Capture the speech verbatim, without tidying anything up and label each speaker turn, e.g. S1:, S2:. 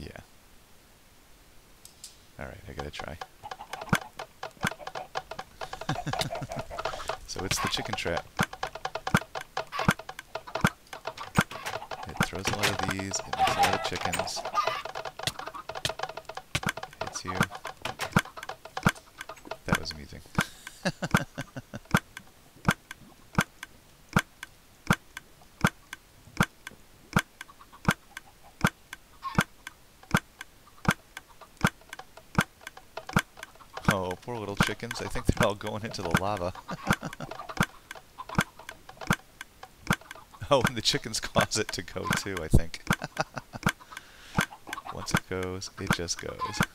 S1: Yeah. Alright, I gotta try. So it's the chicken trap. It throws a lot of these, it makes a lot of chickens. Hits you. That was amusing. Oh, poor little chickens. I think they're all going into the lava. Oh, and the chickens cause it to go too, I think. Once it goes, it just goes.